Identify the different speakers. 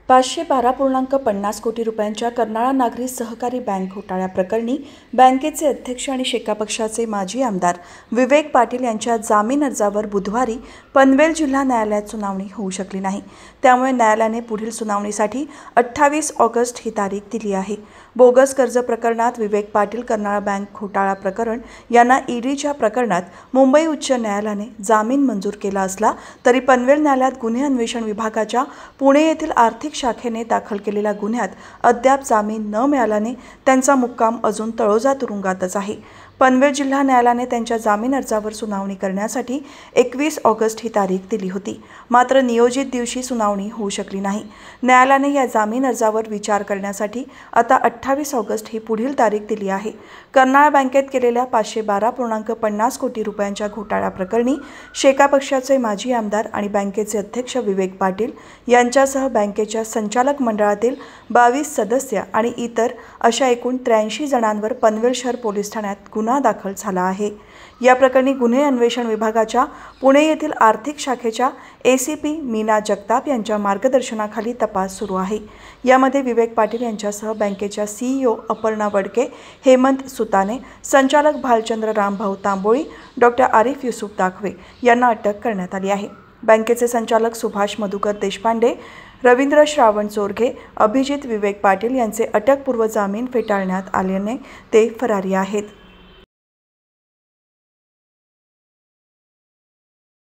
Speaker 1: 512.50 कोटी रुपयांच्या कर्नाळा नागरी सहकारी बँक घोटाळ्याप्रकरणी बँकेचे अध्यक्ष आणि शेका पक्षाचे माजी आमदार विवेक पाटील यांच्या जामीन अर्जावर बुधवारी पनवेल जिल्हा न्यायालयात सुनावणी होऊ शकली नाही। त्यामुळे न्यायालयाने पुढील सुनावणीसाठी 28 ऑगस्ट ही तारीख दिली आहे। बोगस कर्ज प्रकरणात विवेक पाटील कर्नाळा बँक घोटाळा प्रकरण यांना ईडीच्या प्रकरणात मुंबई उच्च न्यायालयाने जामीन मंजूर केला असला तरी पनवेल न्यायालयात गुन्हे अन्वेषण विभागाच्या पुणे येथील आर्थिक शाखेने दाखल केलेल्या गुन्ह्यात अद्याप जामीन न मिळाल्याने त्यांचा मुक्काम अजून तळोजा तुरुंगातच आहे। पनवेल जिल्हा न्यायालयाने त्यांच्या जामीन अर्जावर सुनावणी करण्यासाठी 21 ऑगस्ट ही तारीख दिली होती, मात्र नियोजित दिवशी सुनावणी होऊ शकली नाही। न्यायालयाने या जामीन अर्जावर विचार करण्यासाठी आता 28 ऑगस्ट ही पुढील तारीख दिली आहे। कर्नाळा बँकेत केलेल्या 512.50 कोटी रुपयांच्या घोटाळा प्रकरणी शेका पक्षाचे माजी आमदार आणि बँकेचे अध्यक्ष विवेक पाटील यांच्यासह बँकेच्या संचालक मंडळातील 22 सदस्य आणि इतर अशा एकूण 83 जणांवर पनवेल शहर पोलीस ठाण्यात गुन्हा दाखल झाला आहे। या प्रकरणी गुन्हे अन्वेषण विभागाच्या पुणे येथील आर्थिक शाखेच्या एसीपी मीना जगताप यांच्या मार्गदर्शनाखाली तपास सुरू आहे। यामध्ये विवेक पाटील यांच्यासह बँकेच्या सीईओ अपर्णा वडके, हेमंत सुताने, संचालक भालचंद्र रामभाऊ तांबोळी, डॉक्टर आरिफ युसुफ दाखवे यांना अटक करण्यात आली आहे। बँकेचे संचालक सुभाष मधुकर देशपांडे, रवींद्र श्रावण चोरघे, अभिजित विवेक पाटील यांचे अटकपूर्व जामीन फेटाळण्यात आल्याने ते फरारी आहेत।